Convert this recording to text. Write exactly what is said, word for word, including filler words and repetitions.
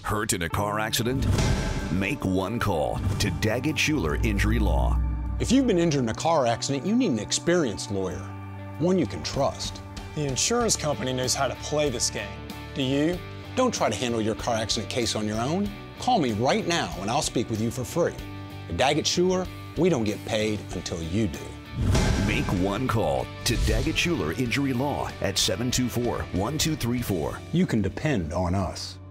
Hurt in a car accident? Make one call to Daggett Shuler Injury Law. If you've been injured in a car accident, you need an experienced lawyer, one you can trust. The insurance company knows how to play this game. Do you? Don't try to handle your car accident case on your own. Call me right now and I'll speak with you for free. At Daggett Shuler, we don't get paid until you do. Make one call to Daggett Shuler Injury Law at seven two four, one two three four. You can depend on us.